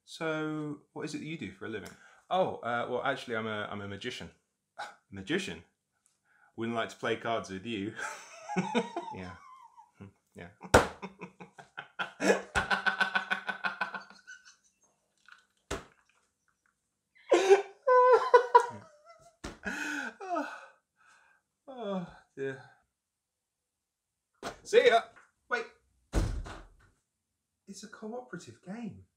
So, what is it that you do for a living? Oh, well, actually, I'm a magician. Magician? Wouldn't like to play cards with you. Yeah. Yeah. Oh, dear. See ya! Wait. It's a cooperative game.